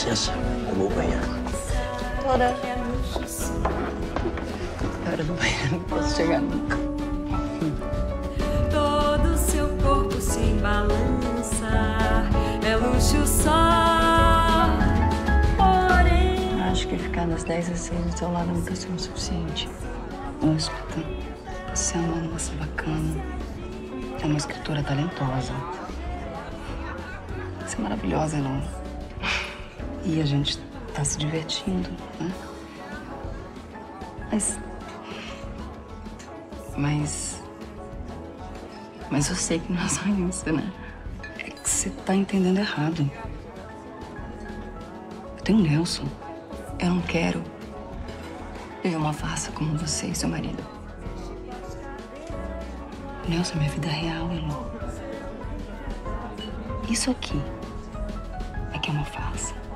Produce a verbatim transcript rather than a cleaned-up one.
licença, eu vou ao banheiro. Doutora. A hora do banheiro não posso chegar nunca. Todo seu corpo se balança, é luxo só. Porém, Acho que ficar das dez às seis do seu lado nunca foi o suficiente. Não, escuta. Você é uma moça bacana. É uma escritora talentosa. Você é maravilhosa, não? E a gente tá se divertindo, né? Mas... Mas... Mas eu sei que não é só isso, né? É que você tá entendendo errado. Eu tenho um Nelson. Eu não quero viver uma farsa como você e seu marido. O Nelson é minha vida real, Elo. Isso aqui é que é uma farsa.